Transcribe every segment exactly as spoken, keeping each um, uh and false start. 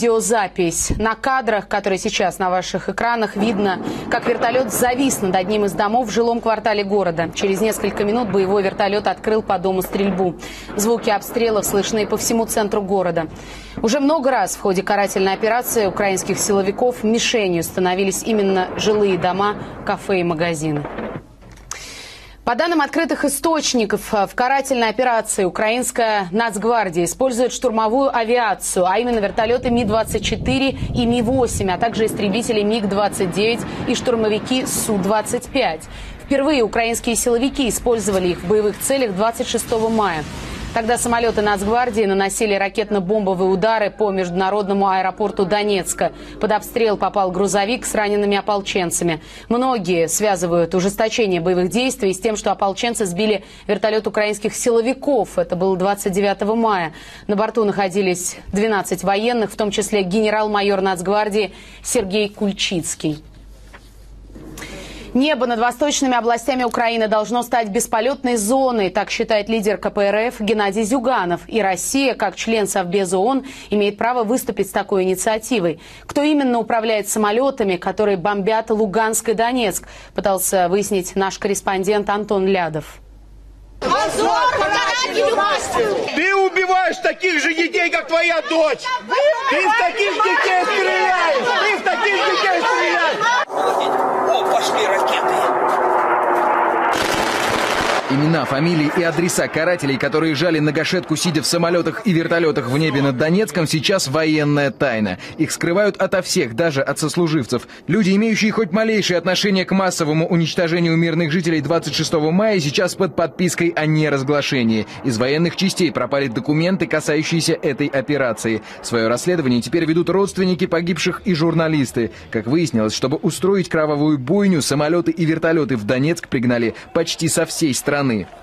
видеозапись. На кадрах, которые сейчас на ваших экранах, видно, как вертолет завис над одним из домов в жилом квартале города. Через несколько минут боевой вертолет открыл по дому стрельбу. Звуки обстрелов слышны по всему центру города. Уже много раз в ходе карательной операции украинских силовиков мишенью становились именно жилые дома, кафе и магазины. По данным открытых источников, в карательной операции украинская Нацгвардия использует штурмовую авиацию, а именно вертолеты Ми двадцать четыре и Ми восемь, а также истребители Миг двадцать девять и штурмовики Су двадцать пять. Впервые украинские силовики использовали их в боевых целях двадцать шестого мая. Тогда самолеты Нацгвардии наносили ракетно-бомбовые удары по международному аэропорту Донецка. Под обстрел попал грузовик с ранеными ополченцами. Многие связывают ужесточение боевых действий с тем, что ополченцы сбили вертолет украинских силовиков. Это было двадцать девятого мая. На борту находились двенадцать военных, в том числе генерал-майор Нацгвардии Сергей Кульчицкий. Небо над восточными областями Украины должно стать бесполетной зоной, так считает лидер ка пэ эр эф Геннадий Зюганов. И Россия, как член Совбеза ООН, имеет право выступить с такой инициативой. Кто именно управляет самолетами, которые бомбят Луганск и Донецк, пытался выяснить наш корреспондент Антон Лядов. Позор! Ты убиваешь таких же детей, как твоя дочь! Ты в таких детей стреляешь! Ты в таких детей стреляешь! О, пошли ракеты! Имена, фамилии и адреса карателей, которые жали на гашетку, сидя в самолетах и вертолетах в небе над Донецком, сейчас военная тайна. Их скрывают ото всех, даже от сослуживцев. Люди, имеющие хоть малейшее отношение к массовому уничтожению мирных жителей двадцать шестого мая, сейчас под подпиской о неразглашении. Из военных частей пропали документы, касающиеся этой операции. Свое расследование теперь ведут родственники погибших и журналисты. Как выяснилось, чтобы устроить кровавую бойню, самолеты и вертолеты в Донецк пригнали почти со всей страны.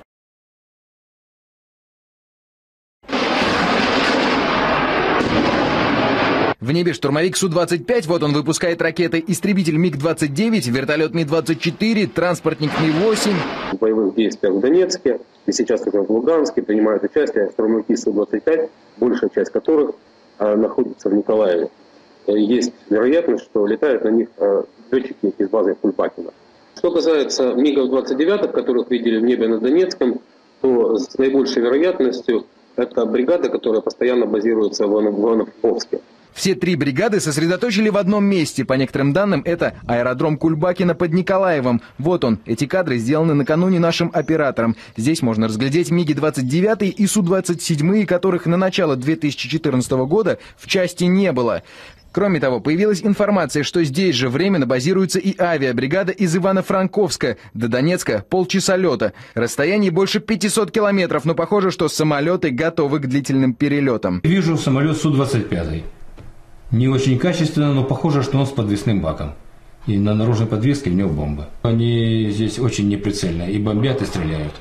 В небе штурмовик Су двадцать пять, вот он выпускает ракеты, истребитель Миг двадцать девять, вертолет Ми двадцать четыре, транспортник Ми восемь. В боевых действиях в Донецке и сейчас также в Луганске принимают участие штурмовики Су двадцать пять, большая часть которых а, находится в Николаеве. Есть вероятность, что летают на них а, летчики из базы Кульбакина. Что касается Мигов двадцать девять, которых видели в небе над Донецком, то с наибольшей вероятностью это бригада, которая постоянно базируется в Ивано-Франковске. Все три бригады сосредоточили в одном месте. По некоторым данным, это аэродром Кульбакина под Николаевым. Вот он. Эти кадры сделаны накануне нашим оператором. Здесь можно разглядеть Миги двадцать девять и Су двадцать семь, которых на начало две тысячи четырнадцатого года в части не было. Кроме того, появилась информация, что здесь же временно базируется и авиабригада из Ивано-Франковска. До Донецка полчаса лета. Расстояние больше пятисот километров, но похоже, что самолеты готовы к длительным перелетам. Вижу самолет Су двадцать пять. Не очень качественно, но похоже, что он с подвесным баком. И на наружной подвеске у него бомба. Они здесь очень неприцельно. И бомбят, и стреляют.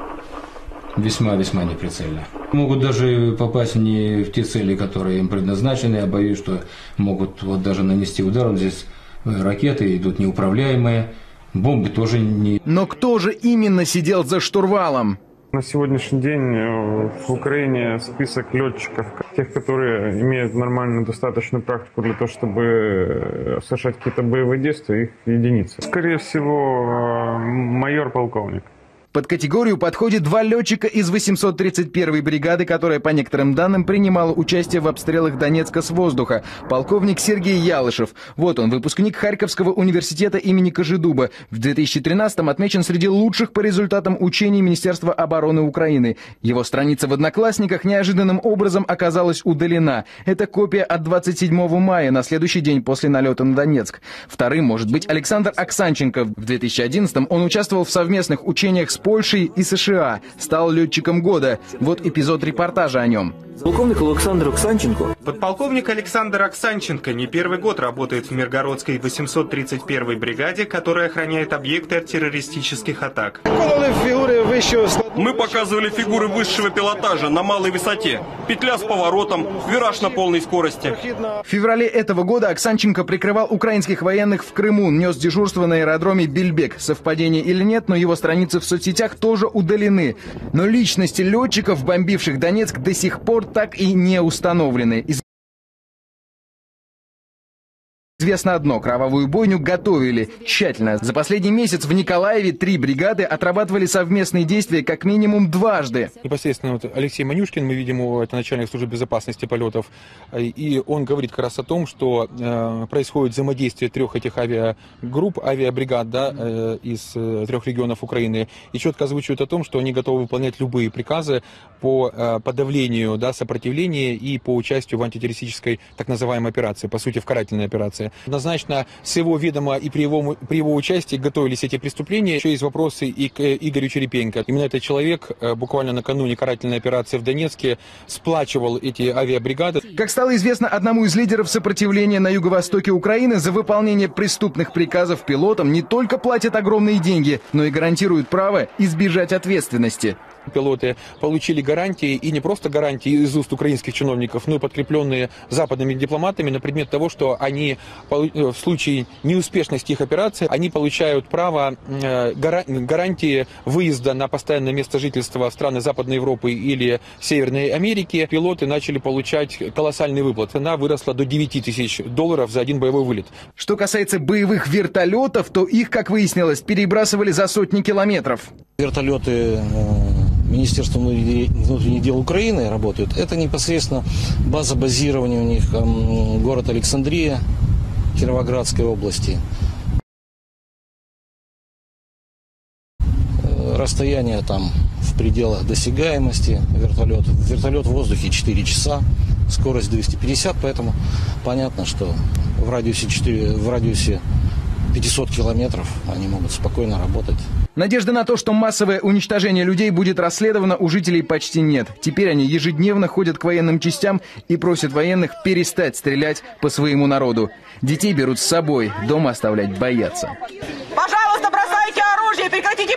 Весьма-весьма неприцельно. Могут даже попасть не в те цели, которые им предназначены. Я боюсь, что могут вот даже нанести удар. Вот здесь ракеты идут неуправляемые. Бомбы тоже не... Но кто же именно сидел за штурвалом? На сегодняшний день в Украине список летчиков, тех, которые имеют нормальную, достаточную практику для того, чтобы совершать какие-то боевые действия, их единицы. Скорее всего, майор-полковник. Под категорию подходит два летчика из восемьсот тридцать первой бригады, которая, по некоторым данным, принимала участие в обстрелах Донецка с воздуха. Полковник Сергей Ялышев. Вот он, выпускник Харьковского университета имени Кожедуба. В две тысячи тринадцатом отмечен среди лучших по результатам учений Министерства обороны Украины. Его страница в Одноклассниках неожиданным образом оказалась удалена. Это копия от двадцать седьмого мая, на следующий день после налета на Донецк. Вторым может быть Александр Оксанченко. В две тысячи одиннадцатом он участвовал в совместных учениях с Польшей и США. Стал летчиком года. Вот эпизод репортажа о нем. Полковник Александр Оксанченко. Подполковник Александр Оксанченко не первый год работает в Миргородской восемьсот тридцать первой бригаде, которая охраняет объекты от террористических атак. Мы показывали фигуры высшего пилотажа на малой высоте. Петля с поворотом, вираж на полной скорости. В феврале этого года Оксанченко прикрывал украинских военных в Крыму, нес дежурство на аэродроме Бельбек. Совпадение или нет, но его страницы в соцсетях тоже удалены. Но личности летчиков, бомбивших Донецк, до сих пор так и не установлены. Известно одно – кровавую бойню готовили тщательно. За последний месяц в Николаеве три бригады отрабатывали совместные действия как минимум дважды. Непосредственно вот Алексей Манюшкин, мы видим его, это начальник службы безопасности полетов, и он говорит как раз о том, что э, происходит взаимодействие трех этих авиагрупп, авиабригад, да, э, из э, трех регионов Украины, и четко озвучивают о том, что они готовы выполнять любые приказы по э, подавлению, да, сопротивления и по участию в антитеррористической так называемой операции, по сути в карательной операции. Однозначно с его ведома и при его, при его участии готовились эти преступления. Еще есть вопросы и к Игорю Черепенко. Именно этот человек буквально накануне карательной операции в Донецке сплачивал эти авиабригады. Как стало известно одному из лидеров сопротивления на юго-востоке Украины, за выполнение преступных приказов пилотам не только платят огромные деньги, но и гарантируют право избежать ответственности. Пилоты получили гарантии, и не просто гарантии из уст украинских чиновников, но и подкрепленные западными дипломатами на предмет того, что они в случае неуспешности их операции, они получают право гарантии выезда на постоянное место жительства в страны Западной Европы или Северной Америки. Пилоты начали получать колоссальные выплаты. Она выросла до девяти тысяч долларов за один боевой вылет. Что касается боевых вертолетов, то их, как выяснилось, перебрасывали за сотни километров. Вертолеты Министерства внутренних дел Украины работают. Это непосредственно база базирования у них, город Александрия Кировоградской области. Расстояние там в пределах досягаемости. Вертолет, вертолет в воздухе четыре часа, скорость двести пятьдесят, поэтому понятно, что в радиусе, четыре, в радиусе пятисот километров они могут спокойно работать. Надежды на то, что массовое уничтожение людей будет расследовано, у жителей почти нет. Теперь они ежедневно ходят к военным частям и просят военных перестать стрелять по своему народу. Детей берут с собой, дома оставлять боятся. Пожалуйста, бросайте оружие, прекратите